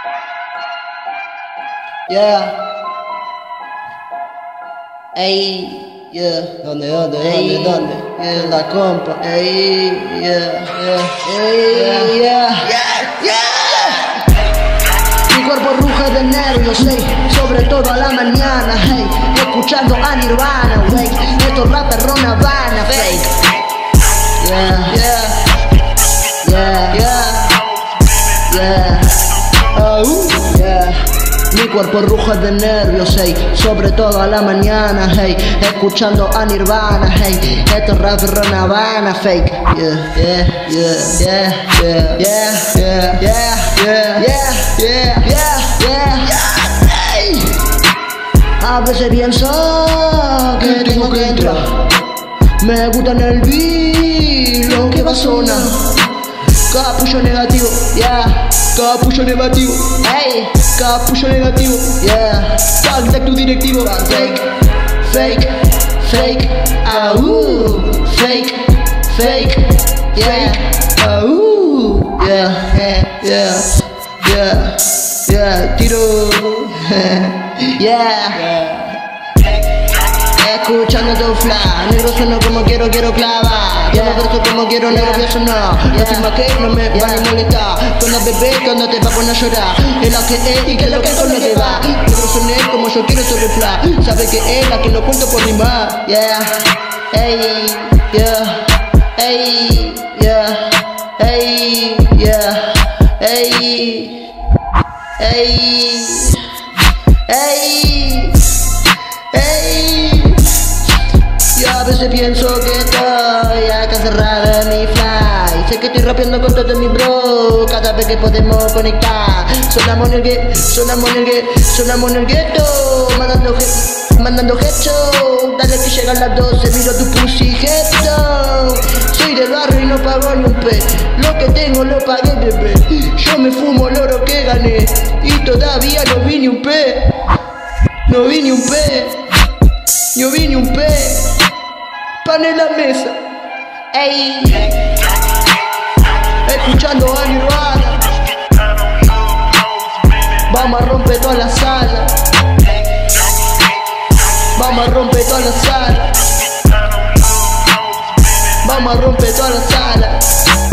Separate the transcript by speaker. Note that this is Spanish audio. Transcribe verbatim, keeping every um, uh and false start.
Speaker 1: Yeah. Ey, yeah.
Speaker 2: ¿Dónde, dónde,
Speaker 1: Ey,
Speaker 2: dónde, dónde?
Speaker 1: yeah.
Speaker 2: La compa.
Speaker 1: Ey, yeah,
Speaker 2: Yeah.
Speaker 1: ey, yeah,
Speaker 2: Yeah.
Speaker 1: yeah. Mi cuerpo ruge de nervios, ey, sobre todo a la mañana, hey, escuchando a Nirvana, wey, estos rappers ron Habana, fake. Yeah,
Speaker 2: Yeah.
Speaker 1: yeah,
Speaker 2: Yeah.
Speaker 1: yeah,
Speaker 2: Ah, uh.
Speaker 1: yeah. Mi cuerpo ruge de nervios, hey, sobre todo a la mañana, hey, escuchando a Nirvana, hey, estos rappers ron Habana, fake. Yeah,
Speaker 2: Yeah.
Speaker 1: yeah,
Speaker 2: Yeah.
Speaker 1: yeah,
Speaker 2: Yeah.
Speaker 1: yeah,
Speaker 2: Yeah.
Speaker 1: yeah,
Speaker 2: Yeah.
Speaker 1: yeah, yeah. Ey. A veces pienso que tengo que entrar. Me gusta en el beat lo que va a sonar. Capullo negativo, yeah. Capullo negativo, hey. Capullo negativo, yeah. Tag tu directivo, fake, fake, fake, au, fake, fake, yeah, au, yeah, yeah, yeah, yeah, tiro, yeah. Escuchando tu fla, negro sueno como quiero, quiero clavar. Yo no verso como quiero, negro voy a sonar. No te que no me va a molestar. Con la bebé cuando te va a poner a llorar. Es la que es y que es lo que con lo que va. Negro soné como yo quiero sobre fla. Sabe que es la que lo cuento por rimar. Yeah, ey, yeah, ey, yeah, ey, yeah, ey, ey, ey, ey. Yo a veces pienso que estoy acá cerrado en mi fly. Sé que estoy rapeando con todos mis bros cada vez que podemos conectar. Sonamos en el gueto, sonamos en el gueto, sonamos en el gueto. Mandando he, mandando hecho. Dale que llegan las doce, miro tu pussy headstone. Soy del barrio y no pago ni un pe. Lo que tengo lo pagué, bebé. Yo me fumo el oro que gané y todavía no vi ni un pe. No vi ni un pe. Yo vi ni un pe. Pan en la mesa, ey, escuchando a Nirvana. Vamos a romper toda la sala. Vamos a romper toda la sala. Vamos a romper toda la sala.